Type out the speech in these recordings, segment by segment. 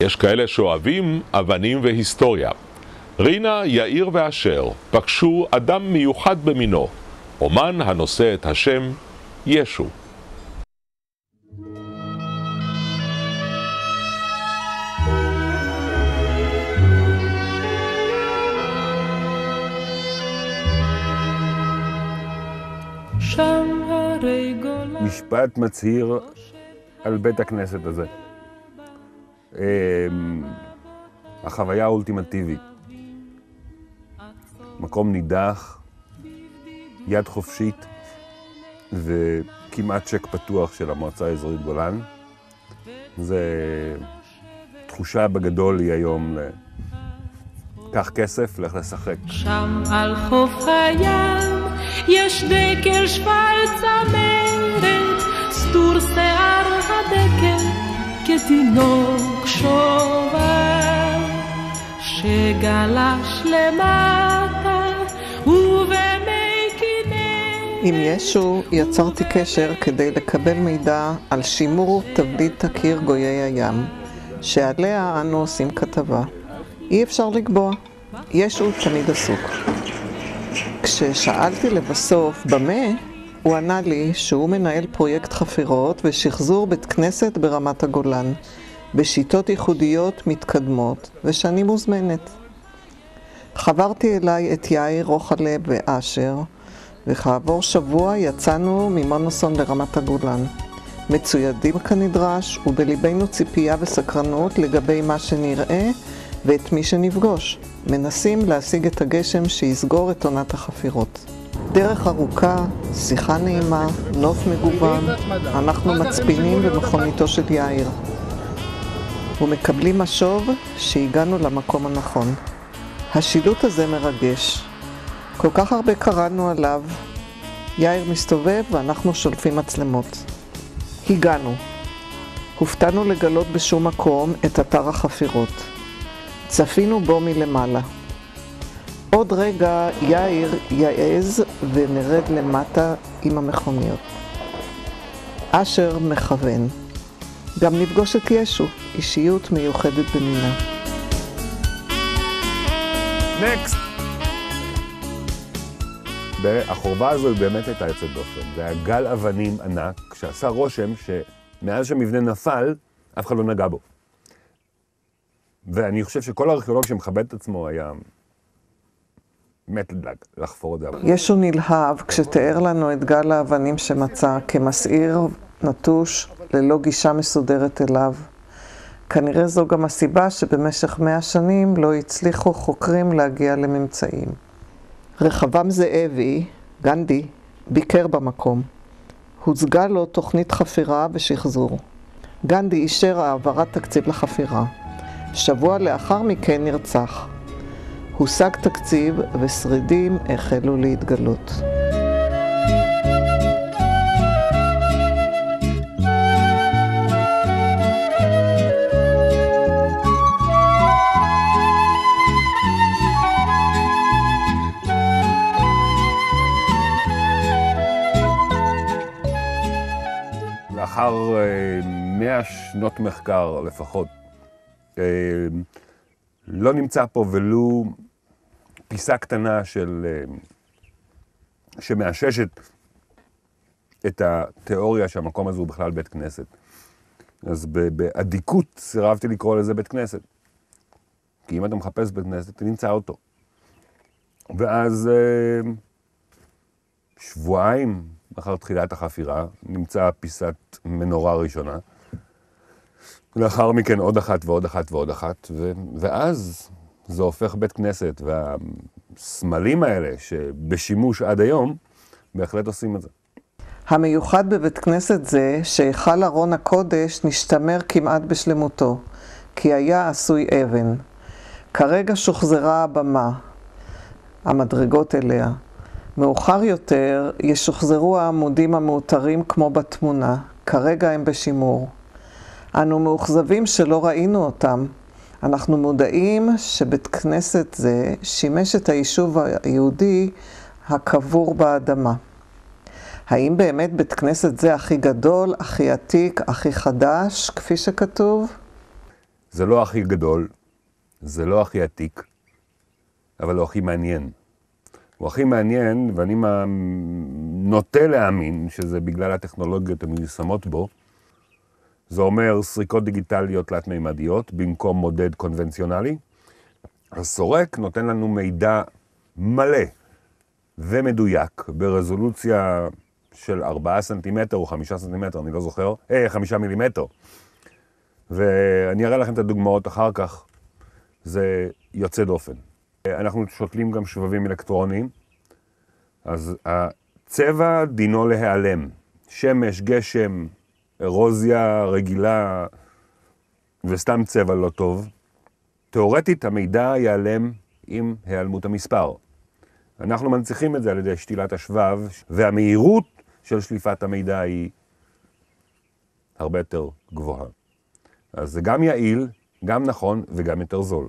יש כאלה שאוהבים אבנים והיסטוריה. רינה, יאיר ואשר פגשו אדם מיוחד במינו, אומן הנושא את השם ישו. משפט מצהיר על בית הכנסת הזה. החוויה האולטימטיבית. מקום נידח, יד חופשית וכמעט צ'ק פתוח של המועצה האזורית גולן. זה תחושה בגדול היא היום קח כסף, לך לשחק. שם על חוף הים יש דקל שפל צמרת, סתור שיער הדקל כתינוק שובב שגלש למטה ובמי כנרת. עם ישו יצרתי קשר כדי לקבל מידע על שימור תבליט הקיר גויי הים, שעליה אנו עושים כתבה. אי אפשר לקבוע, ישו תמיד עסוק. כששאלתי לבסוף במה, הוא ענה לי שהוא מנהל פרויקט חפירות ושחזור בית כנסת ברמת הגולן, בשיטות ייחודיות מתקדמות, ושאני מוזמנת. חברתי אליי את יאיר, רוחלה ואשר, וכעבור שבוע יצאנו ממונוסון לרמת הגולן. מצוידים כנדרש, ובליבנו ציפייה וסקרנות לגבי מה שנראה ואת מי שנפגוש. מנסים להשיג את הגשם שיסגור את עונת החפירות. דרך ארוכה, שיחה נעימה, נוף מגוון, אנחנו מצפינים במכוניתו של יאיר. ומקבלים משוב שהגענו למקום הנכון. השילוט הזה מרגש. כל כך הרבה קראנו עליו. יאיר מסתובב ואנחנו שולפים מצלמות. הגענו. הופתענו לגלות בשום מקום את אתר החפירות. צפינו בו מלמעלה. עוד רגע יאיר יעז ונרד למטה עם המכוניות. אשר מכוון. גם נפגוש את ישו, אישיות מיוחדת במינה. נקסט! החורבה הזו באמת הייתה יוצאת דופן. זה היה גל אבנים ענק, שעשה רושם שמאז שהמבנה נפל, אף אחד לא נגע בו. ואני חושב שכל הארכיאולוג שמכבד את עצמו היה מת לחפור את זה. ישו נלהב כשתיאר לנו את גל האבנים שמצא כמסעיר נטוש ללא גישה מסודרת אליו. כנראה זו גם הסיבה שבמשך 100 שנים לא הצליחו חוקרים להגיע לממצאים. רחבעם זאבי, גנדי, ביקר במקום. הוצגה לו תוכנית חפירה ושחזור. גנדי אישר העברת תקציב לחפירה. שבוע לאחר מכן נרצח. הושג תקציב ושרידים החלו להתגלות. לאחר 100 שנות מחקר לפחות, לא נמצא פה ולו פיסה קטנה שמאששת את התיאוריה שהמקום הזה הוא בכלל בית כנסת. אז בעדיקות סירבתי לקרוא לזה בית כנסת. כי אם אתה מחפש בית כנסת, אתה נמצא אותו. ואז שבועיים אחר תחילת החפירה נמצא פיסת מנורה ראשונה. לאחר מכן עוד אחת ועוד אחת ועוד אחת, ואז זה הופך בית כנסת, והסמלים האלה שבשימוש עד היום, בהחלט עושים את זה. המיוחד בבית כנסת זה שהיכל ארון הקודש נשתמר כמעט בשלמותו, כי היה עשוי אבן. כרגע שוחזרה הבמה, המדרגות אליה. מאוחר יותר ישוחזרו העמודים המאותרים כמו בתמונה, כרגע הם בשימור. אנו מאוכזבים שלא ראינו אותם. אנחנו מודעים שבית כנסת זה שימש את היישוב היהודי הקבור באדמה. האם באמת בית כנסת זה הכי גדול, הכי עתיק, הכי חדש, כפי שכתוב? זה לא הכי גדול, זה לא הכי עתיק, אבל הוא הכי מעניין. הוא הכי מעניין, ואני נוטה להאמין שזה בגלל הטכנולוגיות המיושמות בו. זה אומר סריקות דיגיטליות תלת-מימדיות במקום מודד קונבנציונלי. הסורק נותן לנו מידע מלא ומדויק ברזולוציה של 4 סנטימטר או 5 סנטימטר, אני לא זוכר, 5 מילימטר. ואני אראה לכם את הדוגמאות אחר כך. זה יוצא דופן. אנחנו שותלים גם שבבים אלקטרוניים, אז הצבע דינו להיעלם. שמש, גשם, אירוזיה רגילה וסתם צבע לא טוב. תיאורטית המידע ייעלם עם היעלמות המספר. אנחנו מנציחים את זה על ידי שתילת השבב, והמהירות של שליפת המידע היא הרבה יותר גבוהה. אז זה גם יעיל, גם נכון וגם יותר זול.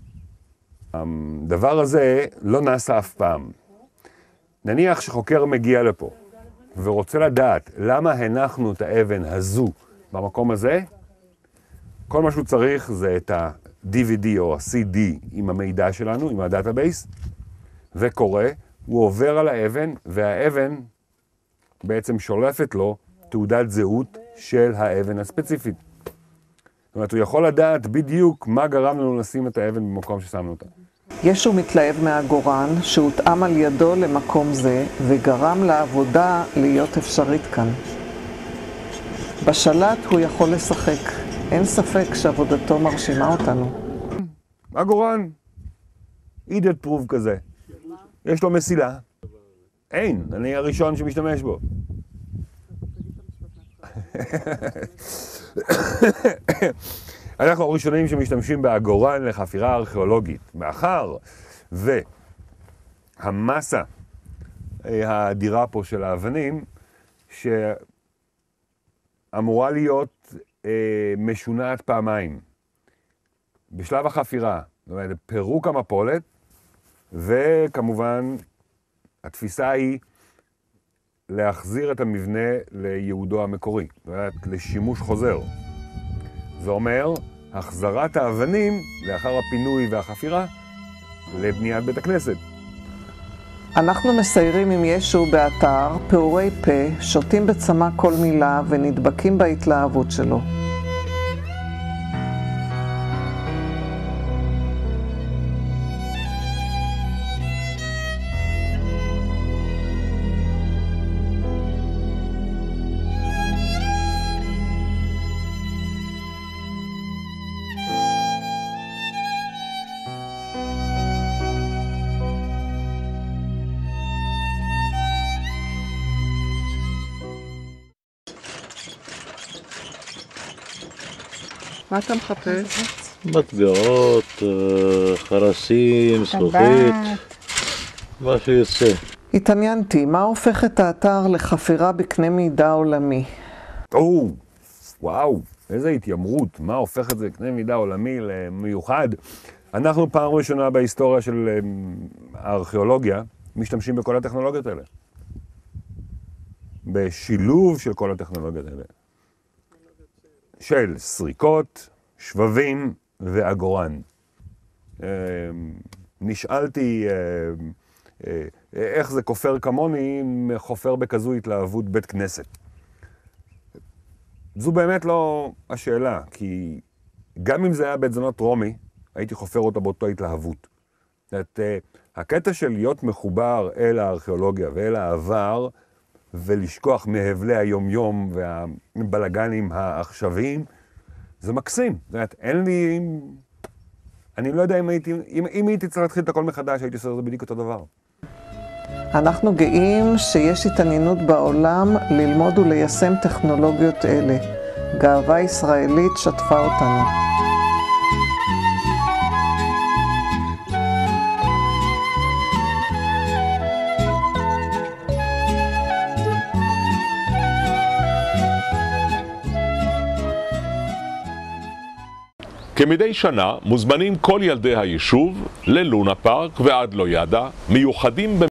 הדבר הזה לא נעשה אף פעם. נניח שחוקר מגיע לפה ורוצה לדעת למה הנחנו את האבן הזו במקום הזה, כל מה שהוא צריך זה את ה-DVD או ה-CD עם המידע שלנו, עם הדאטאבייס, וקורא, הוא עובר על האבן, והאבן בעצם שולפת לו תעודת זהות של האבן הספציפית. זאת אומרת, הוא יכול לדעת בדיוק מה גרם לנו לשים את האבן במקום ששמנו אותה. ישו מתלהב מהעגורן שהותאם על ידו למקום זה וגרם לעבודה להיות אפשרית כאן. בשלט הוא יכול לשחק. אין ספק שעבודתו מרשימה אותנו. עגורן, אידד פרוב כזה. יש לו מסילה. אין, אני הראשון שמשתמש בו. אנחנו הראשונים שמשתמשים בעגורן לחפירה ארכיאולוגית, מאחר והמסה האדירה פה של האבנים, שאמורה להיות משונעת פעמיים. בשלב החפירה, זאת אומרת, פירוק המפולת, וכמובן התפיסה היא להחזיר את המבנה לייעודו המקורי, זאת אומרת, לשימוש חוזר. זה אומר, החזרת האבנים לאחר הפינוי והחפירה לבניית בית הכנסת. אנחנו מסיירים עם ישו באתר, פעורי פה, שותים בצמא כל מילה ונדבקים בהתלהבות שלו. מה אתה מחפש? מטבעות, חרסים, זכוכית, מה שיוצא. התעניינתי, מה הופך את האתר לחפירה בקנה מידה עולמי? וואו, איזה התיימרות, מה הופך את זה לקנה מידה עולמי למיוחד? אנחנו פעם ראשונה בהיסטוריה של הארכיאולוגיה משתמשים בכל הטכנולוגיות האלה. בשילוב של כל הטכנולוגיות האלה. של סריקות, שבבים ועגורן. נשאלתי איך זה כופר כמוני חופר בכזו התלהבות בית כנסת. זו באמת לא השאלה, כי גם אם זה היה בית זונות רומי, הייתי חופר אותה באותו התלהבות. הקטע של להיות מחובר אל הארכיאולוגיה ואל העבר, ולשכוח מהבלי היום-יום והבלגנים העכשוויים, זה מקסים. זאת אומרת, אין לי... אני לא יודע אם הייתי צריך להתחיל את הכל מחדש, הייתי עושה את זה בדיוק אותו דבר. אנחנו גאים שיש התעניינות בעולם ללמוד וליישם טכנולוגיות אלה. גאווה ישראלית שטפה אותנו. כמדי שנה מוזמנים כל ילדי היישוב ללונה פארק ועד לויאדה, מיוחדים